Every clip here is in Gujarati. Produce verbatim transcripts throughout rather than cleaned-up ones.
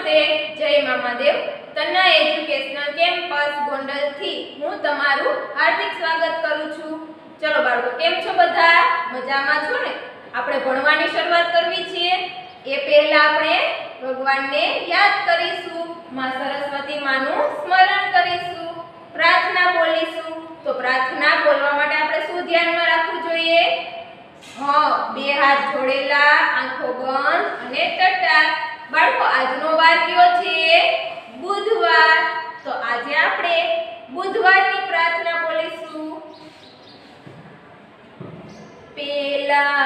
નમસ્તે, જય મામાદેવ. તન્ના એજ્યુકેશનલ કેમ્પસ ગોંડલ થી હું તમારું હાર્દિક સ્વાગત કરું છું. ચલો બાળકો, કેમ છો બધા? મજામાં છો ને? આપણે ભણવાની શરૂઆત કરવી છે. એ પહેલા આપણે ભગવાનને યાદ કરીશું, માં સરસ્વતી માનું સ્મરણ કરીશું, પ્રાર્થના બોલીશું. તો પ્રાર્થના બોલવા માટે આપણે શું ધ્યાનમાં રાખવું જોઈએ? હા, બે હાથ જોડેલા, આંખો બંધ અને ટટ્ટાર. બાળકો, આજનો વાર કયો છે? બુધવાર. તો આજે આપણે બુધવારની પ્રાર્થના બોલીશું. પેલા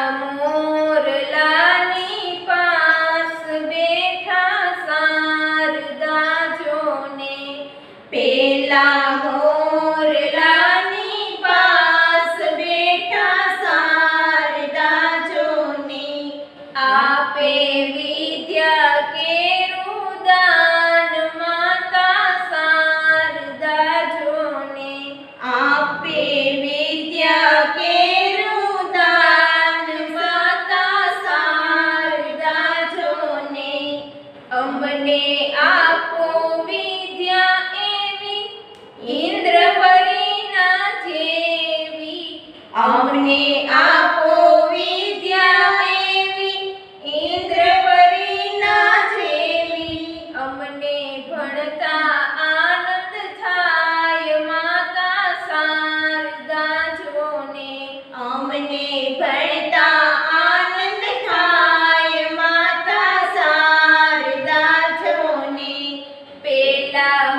મોરલાની પાસ બેઠા શારદા જોને, પેલા મોરલાની પાસ બેઠા શારદા જોને, આપે વિદ્યા કેરું દાન માતા શારદા જોને, આપે વિદ્યા કેરું દાન માતા શારદા જોને, અમને આપો વિદ્યા એવી ઇન્દ્રપરીના જેવી, અમને આપો વિદ્યા એવી ઇન્દ્રપરીના જેવી, અમને ભણતા આનંદ થાય માતા શારદા જોને, અમને ભણતા આનંદ થાય માતા શારદા જોને, પેલા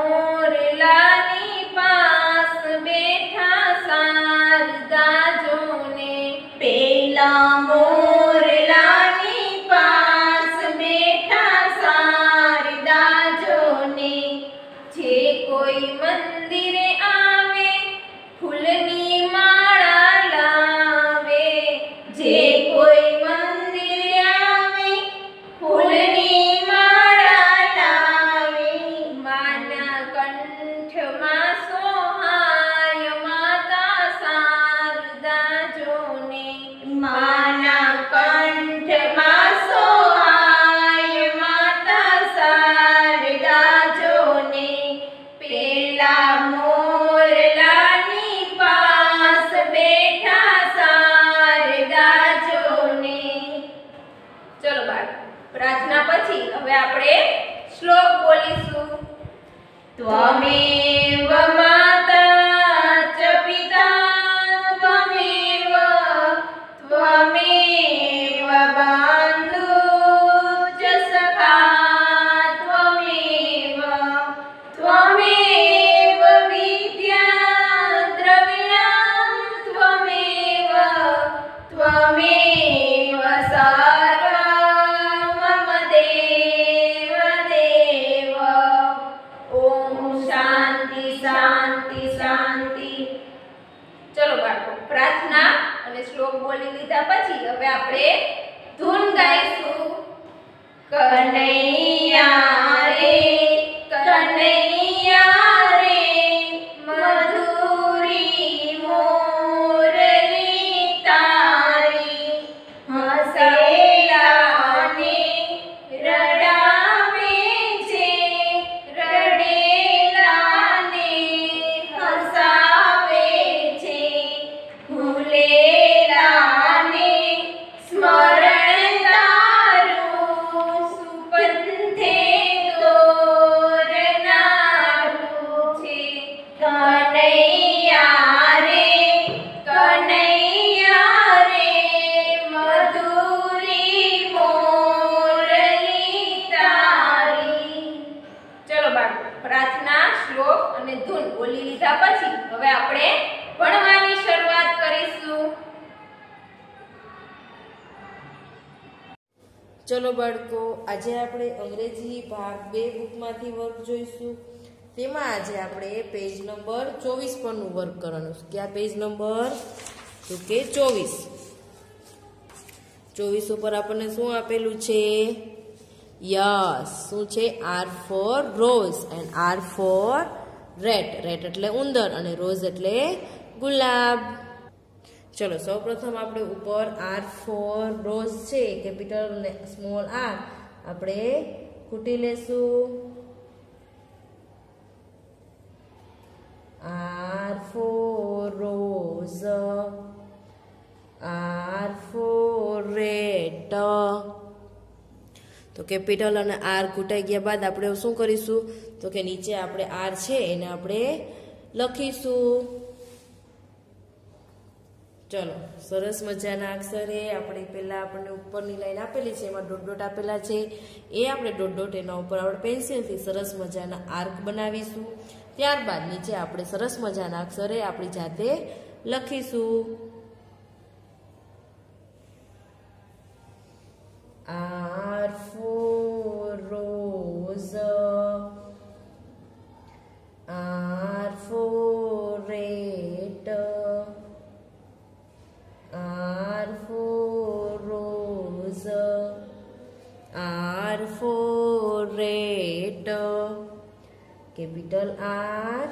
મોરલાની પાસ બેઠા શારદા જોને, પેલા મોરલાની પાસ બેઠા શારદા જોને, જે કોઈ મંદિરે આવે ફૂલની માળા લાવે, જે કોઈ મંદિરે આવે ફૂલની માળા લાવે, માના કંઠમાં સોહાય માતા શારદા જોને, માના કંઠમાં સોહાય માતા શારદા જોને, પેલા મોરલાની પાસ બેઠા શારદા જોને. ચલો બાળ, પ્રાર્થના પછી હવે આપણે શ્લોક બોલીશું. ત્વમેવ માતા ચ પિતા ત્વમેવ, ત્વમેવ બાંધુ ચ સખા ત્વમેવ, ત્વમેવ વિદ્યા દ્રવિણમ ત્વમેવ, ત્વમેવ સર્વં મમ દેવ દેવ. ઓમ શાંતિ શાંતિ શાંતિ. ચલો બાળકો, પ્રાર્થના અને શ્લોક બોલી લીધા પછી હવે આપણે ધૂન ગાઈશું. કનૈયા રે કનૈયા રે, મધુરી મોરલી તારી, હસેલાને રડાવે છે, રડેલાને હસાવે છે, ભૂલેલાને સ્મરણ તારું, સુપંથે દોરનારું છે. કનૈયા રે કનૈયા રે, મધુરી મોરલી તારી. ચલો બાળકો, પ્રાર્થના, શ્લોક અને ધૂન બોલી લીધા પછી હવે આપણે ભણવાની શરૂઆત કરીશું. ચલો બાળકો, આજે આપણે અંગ્રેજી ભાગ બે બુકમાંથી વર્ક જોઈશું. તેમાં આજે આપણે પેજ નંબર ચોવીસ પરનું વર્ક કરવાનું છે. ક્યાં પેજ નંબર? તો કે ચોવીસ. ચોવીસ ઉપર આપણને શું આપેલું છે? યસ. શું છે? R for rose and R for rat. Rat એટલે ઉંદર અને રોઝ એટલે ગુલાબ. ચલો સૌપ્રથમ આપણે ઉપર આર ફોર રોઝ છે, કેપિટલ અને સ્મોલ આર આપણે ખૂટી લેશું. R for rose, R for red. તો કેપિટલ અને આર ખૂટાઈ ગયા બાદ આપણે શું કરીશું તો કે નીચે આપણે આર છે એને આપણે લખીશું. ચલો, સરસ મજાના અક્ષરે આપણે પહેલા આપણને ઉપરની લાઈન આપેલી છે એમાં ડોટ ડોટ આપેલા છે એ આપણે ડોટ ડોટ એના ઉપર આપણે પેન્સિલથી સરસ મજાના આર્ક બનાવીશું. ત્યારબાદ નીચે આપણે સરસ મજાના અક્ષરે આપણી જાતે લખીશું. R for rose, R for red, R for rose, R for red, capital R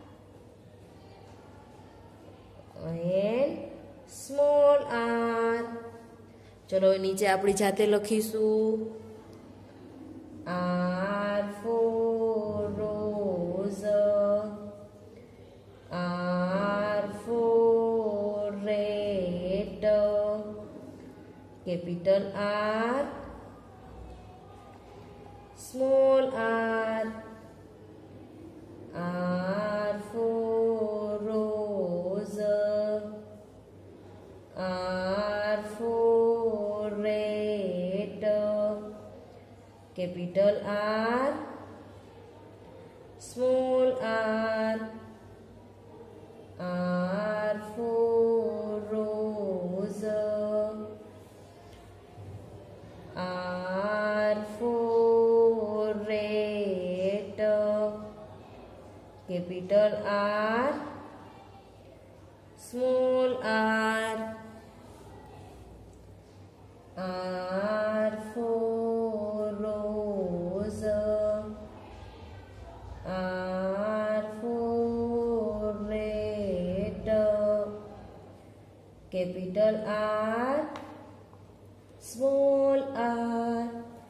and small r. ચલો નીચે આપણી જાતે લખીશું. R for rose, R for red, capital R, small r. R for rose, R for red, capital R, small r. R for rose, R for red, capital R, small r. R for rose, R for red, capital R, small r.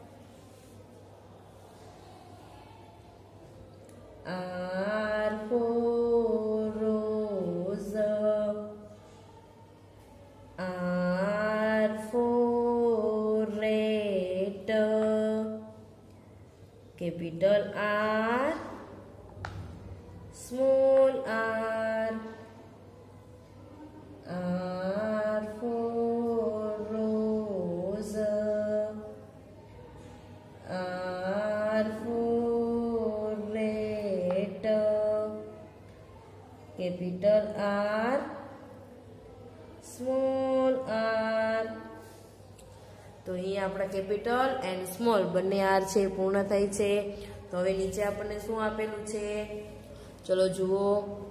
R for rose, R for red, capital R, small r. R for rose, R for red, capital R, small r. તો અહીં આપણા કેપિટલ એન્ડ સ્મોલ બંને આર છે પૂર્ણ થાય છે. તો હવે નીચે આપણને શું આપેલું છે ચલો જુઓ.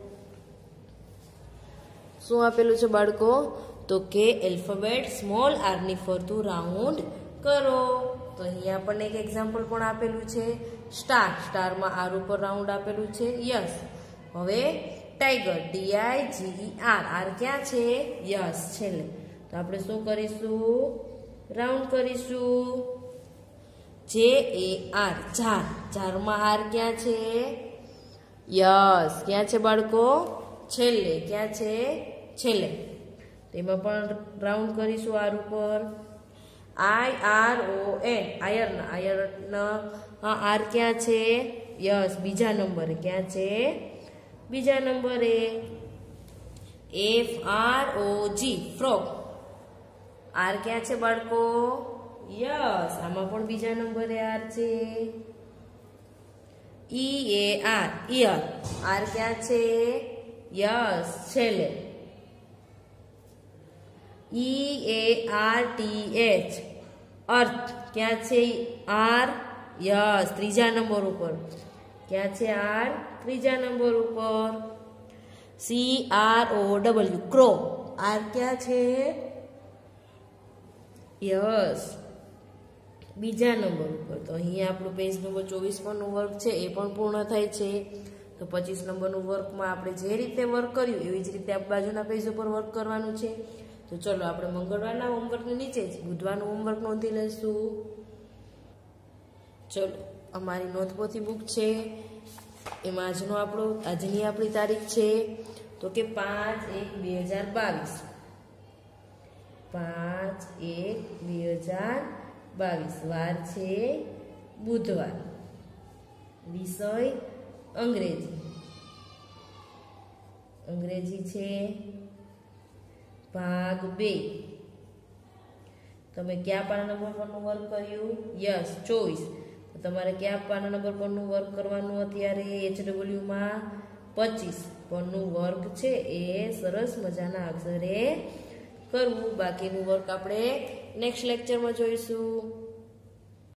શું આપેલું છે બાળકો તો કે એલ્ફાબેટ સ્મોલ આર ની ફરતું રાઉન્ડ કરો. તો અહીંયા આપણને એક એક્ઝામ્પલ પણ આપેલું છે સ્ટાર. સ્ટારમાં આર ઉપર રાઉન્ડ આપેલું છે યસ. હવે tiger D I G R. R ક્યાં છે યસ છેલ્લે. તો આપણે શું કરીશું રાઉન્ડ કરીશું. જે એ આર ઝાર. ઝારમાં આર ક્યાં છે યસ ક્યાં છે બાળકો છેલ્લે. ક્યાં છે છેલ્લે. તેમાં પણ રાઉન્ડ કરીશું આર ઉપર. I R O N iron. Iron R ક્યાં છે યસ બીજા નંબરે. ક્યાં છે બીજા નંબરે. F R O G frog. R ક્યાં છે બાળકો યસ આમાં પણ બીજા નંબરે આર છે. ઈ એ આર ઈયર. આર ક્યાં છે યસ છેલ્લે. E A R T H earth. ક્યાં છે આર યસ ત્રીજા નંબર ઉપર. ક્યાં છે આર ત્રીજા નંબર ઉપર. C R O W crow. R ક્યાં છે યસ બીજા નંબર ઉપર. તો અહીંયા આપણું પેજ નંબર ચોવીસ પરનું વર્ક છે એ પણ પૂર્ણ થાય છે. તો પચીસ નંબરનું વર્કમાં આપણે જે રીતે વર્ક કર્યું એવી જ રીતે આ બાજુના પેજ ઉપર વર્ક કરવાનું છે. તો ચલો આપણે મંગળવારના હોમવર્કની નીચે જ બુધવારનું હોમવર્ક નોંધી લઈશું. ચલો અમારી નોંધપોથી બુક છે, એમાં આજનો આપણો આજની આપણી તારીખ છે તો કે પાંચ એક બે હજાર બાવીસ. પાંચ એક બે હજાર બાવીસ. વાર છે બુધવાર. વિષય અંગ્રેજી. અંગ્રેજી છે ભાગ બે. તમે કયા પાના નંબર પરનું વર્ક કર્યું? યસ, ચોવીસ. તો તમારે કયા પાના નંબર પરનું વર્ક કરવાનું અત્યારે? એચ ડબલ્યુમાં પચીસ પરનું વર્ક છે એ સરસ મજાના અક્ષરે કરવું. બાકીનું વર્ક આપણે નેક્સ્ટ લેક્ચરમાં જોઈશું.